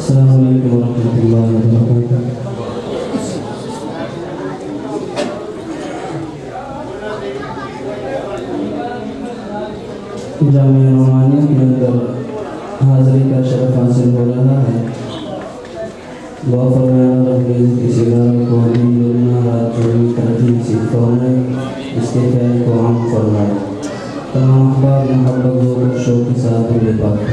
Assalamualaikum warahmatullahi wabarakatuh. Jamia नोमानिया के अंदर हाज़िरी का शरफ हासिल हो रहा है। दुआ फरमाया रब्बे इस इदारे को अमीन दुनिया रात चोरी तरक्की सीखों में इसके फैल को आम फरमाए। तमाम अहबाब मोहब्बत और शौक़ के साथ ले पाए।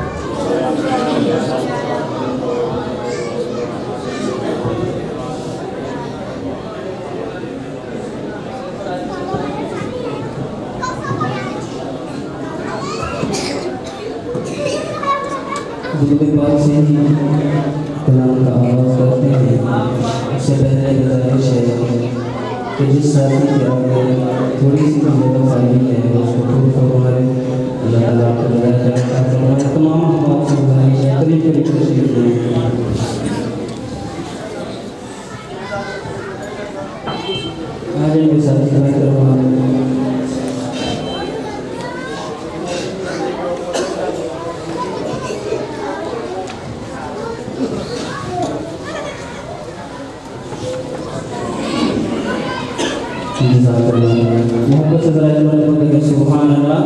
दूसरे पास से ही कलाम का आगाज़ करते हैं। उससे पहले गुजारिश है कि जिस साथी के आगे थोड़ी सी जगह खाली है उसको पूरी फरमाए। अल्लाह ताला को लगाया जाता है। तमाम अहबाब से गुजारिश है करीब करीब तशरीफ़ लें। आ जाएंगे साथी मैं करवा मोहब्बत से ज़रा पढ़ेंगे सुभान अल्लाह।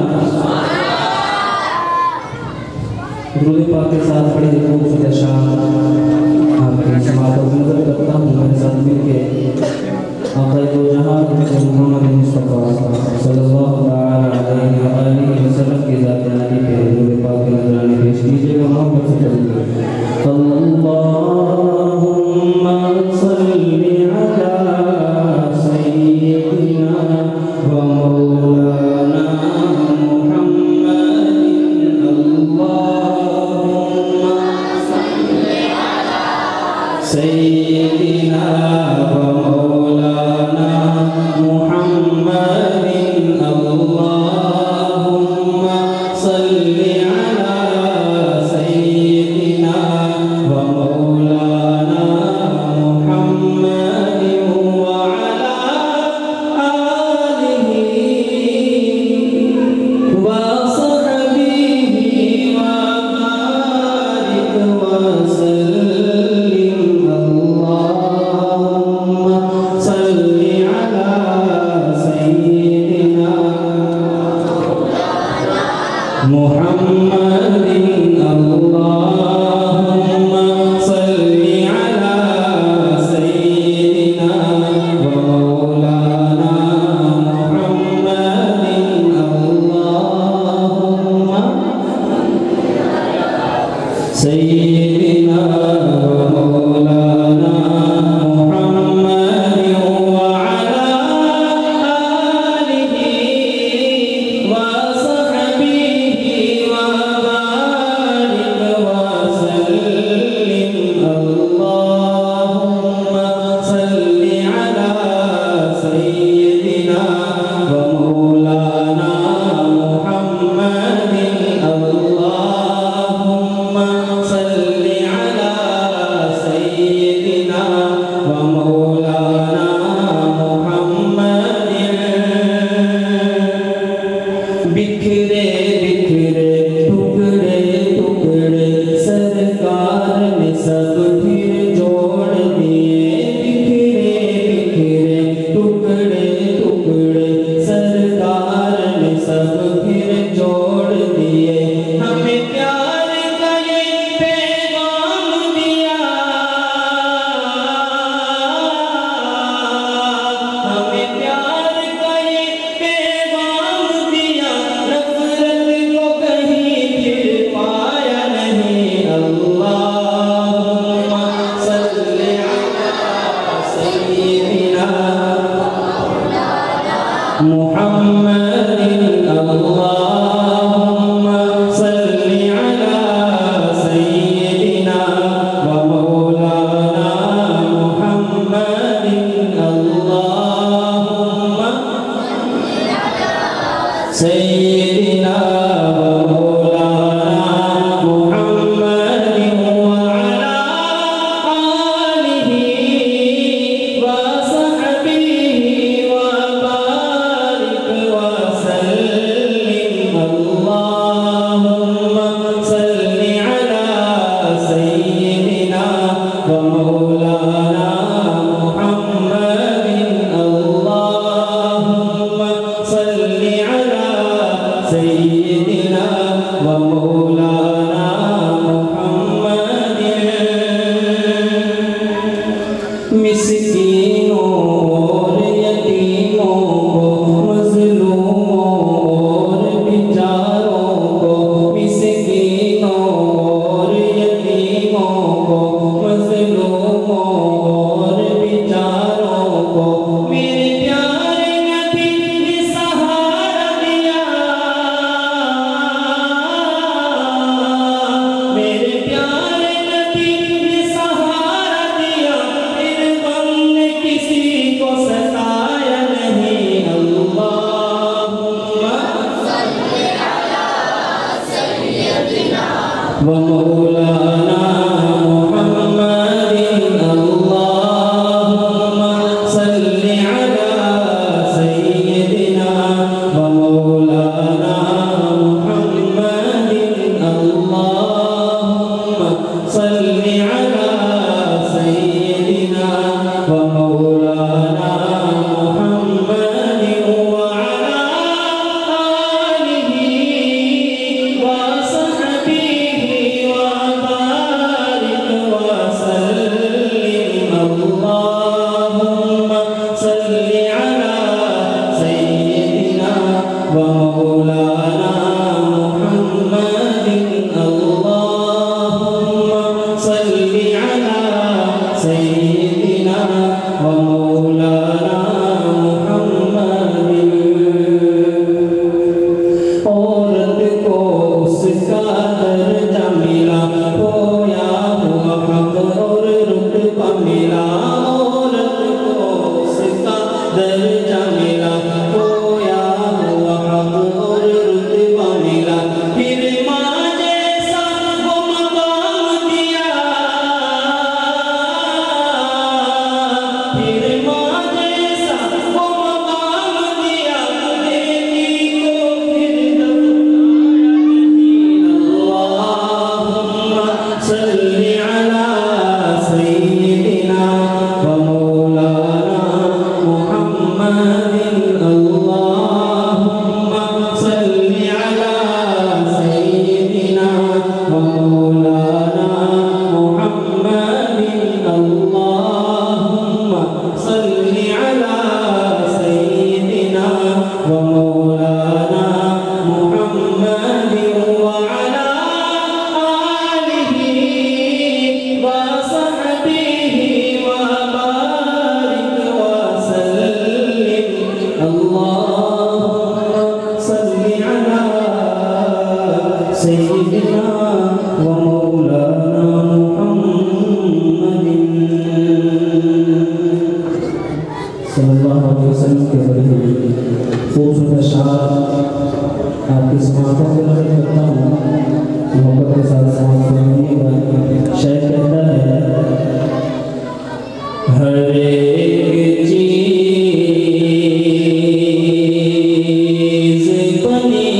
दुरूद पाक के साथ पढ़े खूबसूरत अशार आपकी समाअत और नज़र करता हूँ मेरे साथ मिलके आक़ा दो जहां मोहम्मद मुस्तफ़ा सल्लल्लाहु अलैहि वसल्लम की ज़ात नबी पे दुरूद पाक के नज़राने पेश कीजिएगा। मोहब्बत से पढ़िए अल्लाहुम्मा सल्ली अला सय्यिदिना व मौलाना मुहम्मदिन। अल्लाहुम्मा सल्ली अला सय्यिदिना व मौलाना मुहम्मदिन। अल्लाहुम्मा सल्ली अला सय्यिदिना व मौलाना मुहम्मदिन व अला आलिहि व सहबिहि व बारिक व सल्लिम। अल्लाहुम्मा सल्ली अला सय्यिदिना मुहम्मदिन। अल्लाहुम्मा सल्ली अला सय्यिदिना व मौलाना मुहम्मदिन। अल्लाहुम्मा सय्यिदिना व मौलाना मुहम्मदिन व अला आलिहि व सहबिहि व बारिक व सल्लिम। अल्लाहुम्मा सल्ली अला सय्यिदिना व मौलाना मुहम्मदिन। अल्लाहुम्मा सल्ली अला मौलाना मुहम्मदिन अल्लाहुम्मा सल्लि अला सय्यिदिना व मौलाना मुहम्मदिन अल्लाहुम्मा सल्लि अला सय्यिदिना व मौलाना मुहम्मदिन व अला आलिहि व सहबिहि व बारिक व सल्लिम अल्लाहुम्मा सल्लि अला सय्यिदिना व मौलाना मुहम्मदिन अल्लाहुम्मा सल्लि अला सय्यिदिना व मौलाना मुहम्मदिन। औरत को उसका दर्जा मिला, खोया हुआ हक और रुतबा मिला। औरत को उसका दर्जा मिला, खोया हुआ हक और रुतबा मिला। फिर माँ जैसा वो मकाम दिया, फिर माँ जैसा वो मकाम दिया। बेटी को फिर दफनाया नहीं। अल्लाहुम्मा सल्लि अला सय्यिदिना व मौलाना मुहम्मदिन अल्लाहुम्मा सल्लि अला सय्यिदिना व मौलाना मुहम्मदिन अल्लाहुम्मा सल्लि अला सय्यिदिना व मौलाना मुहम्मदिन व अला आलिहि व सहबिहि व बारिक व सल्लिम अल्लाहुम्मा सल्लि अला सय्यिदिना व मौलाना मुहम्मदिन सल्लल्लाहु अलैहि वसल्लम के बड़े ही खूबसूरत अशआर आपकी समातों के लिए करता हूँ। मोहब्बत के साथ समात पढ़िएगा। शायद कहता है, हर एक चीज़ बनी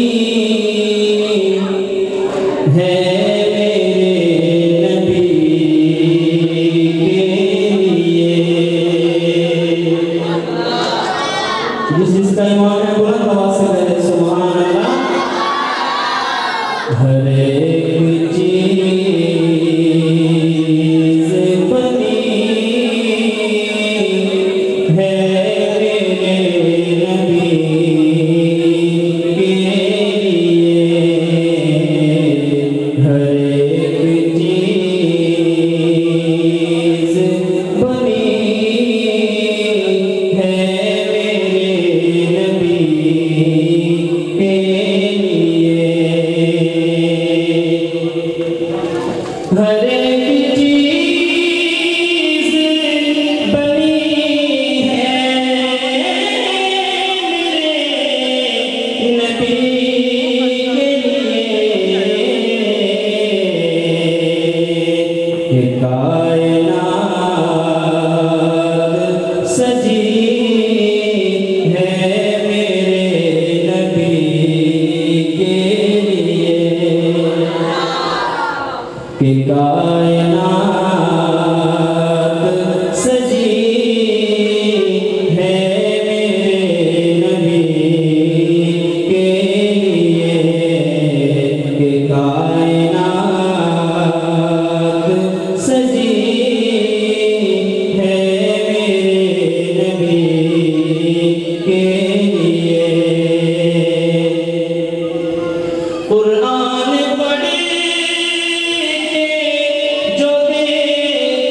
है मेरे नबी के लिए। जिसका ईमान है बुलंद आवाज़ से कहे सुभान अल्लाह। हर एक चीज़ बनी है मेरे नबी के लिए। हर एक चीज़ बनी है मेरे नबी के लिए। हर एक चीज़ बनी है मेरे नबी के लिए। ये कायनात सजी है मेरे नबी के लिए। कि कायनात सजी है मेरे नबी के लिए। कि कायनात सजी है मेरे नबी के लिए। कुरान पढ़े जो देख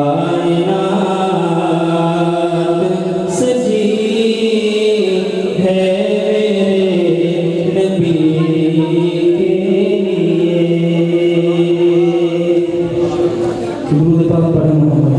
सजी है मेरे नबी के लिए। दुरूद पाक पढ़े मोहम्मद।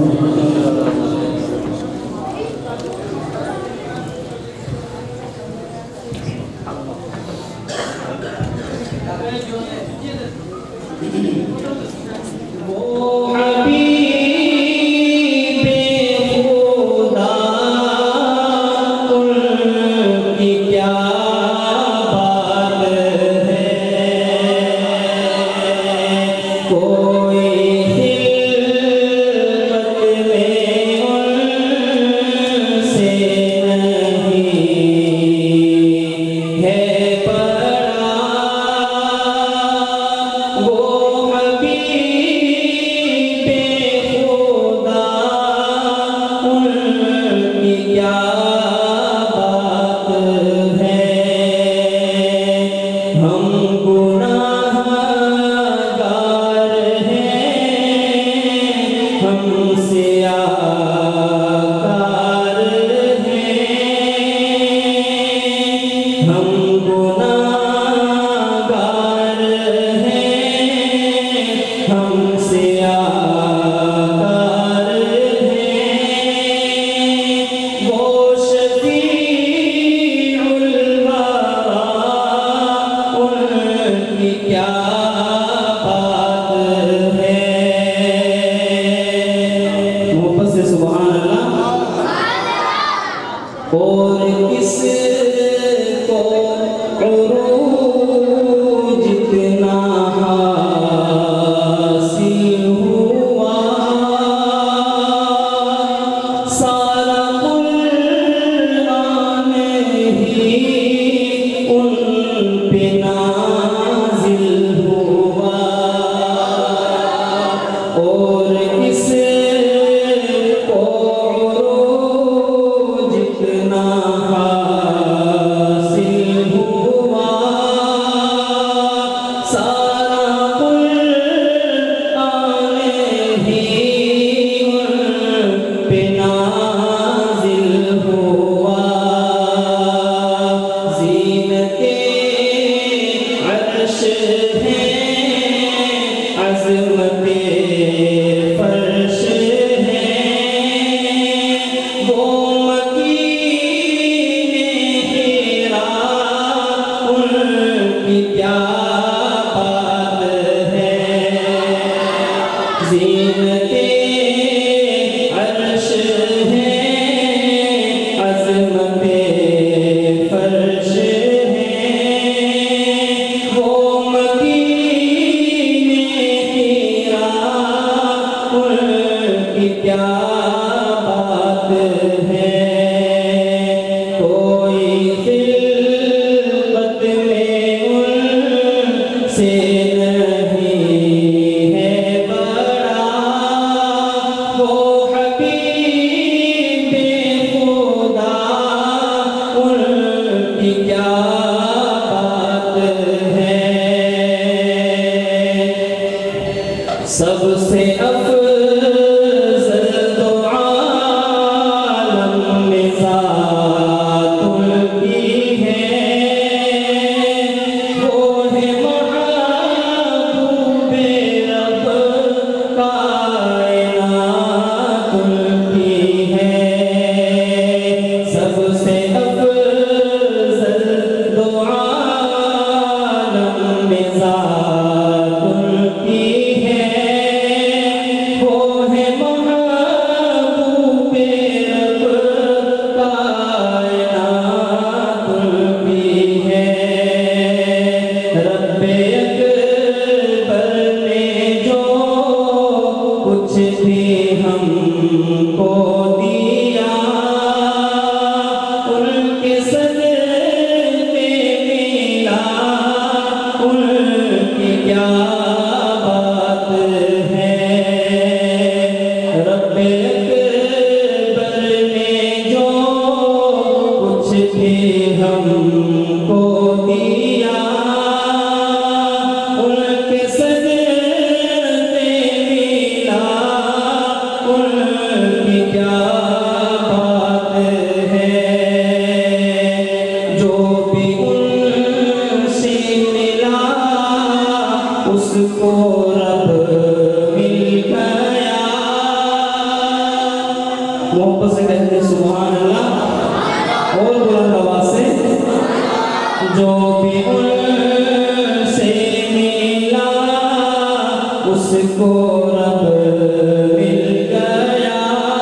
मोहब्बत से कहते हैं सुभान अल्लाह। और बुलंद आवाज से जो भी उनसे मिला उसको रब मिल गया,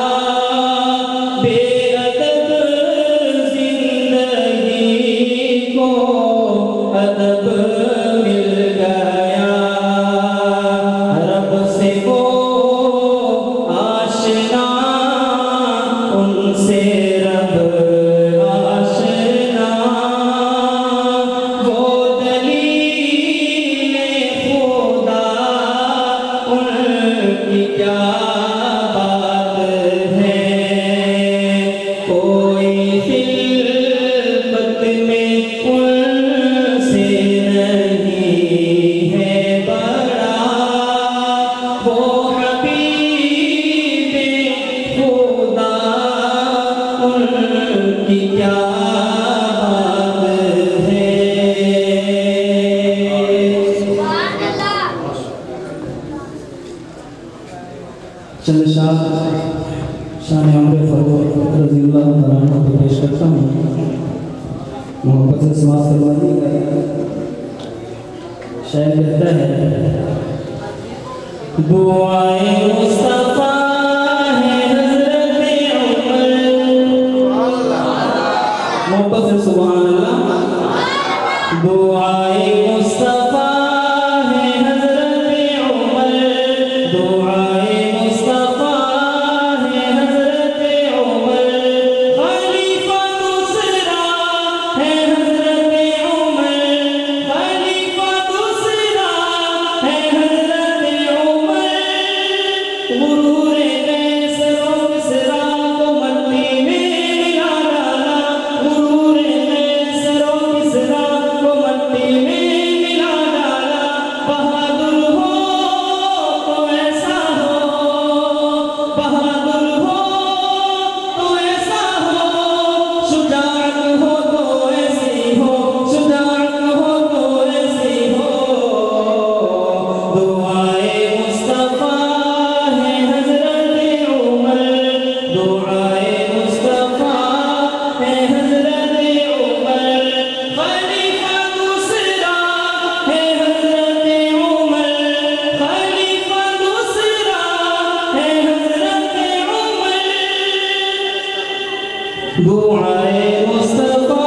बेअदब जिंदगी को अदब मिल गया। रब से वो आशना उनसे रब आशना, वो दलीले खुदा उनकी क्या बात है। कोई खिलफत में उनसे नहीं है बड़ा, वो हबीबे खुदा उनकी क्या बात है। चंद शान उमर फारूक रज़ियल्लाहु तआला अन्हु को पेश करता हूँ। मोहब्बत से समाज फरमाइएगा। शायर कहता है दुआए मुस्तफा है हज़रत उमर। मोहब्बत से सुभान अल्लाह। दुआए मुस्तफा है हज़रत उमर, दुआए मुस्तफा है हज़रत उमर, खलीफा दूसरा है हज़रत उमर, खलीफा दूसरा है हज़रत उमर। गुरूर कैसरो किसरा को मट्टी में मिला डाला, गुरूर कैसरो किसरा को मट्टी में मिला डाला। बहादुर हो तो ऐसा हो, बहादुर हो तो ऐसा हो, शुजाअत हो तो ऐसी हो, शुजाअत हो तो ऐसी हो। दुआए मुस्तफा है हज़रत उमर, दुआए मुस्तफा है हज़रत उमर, खलीफा दूसरा है हज़रत उमर, खलीफा दूसरा है हज़रत उमर। दुआए मुस्तफा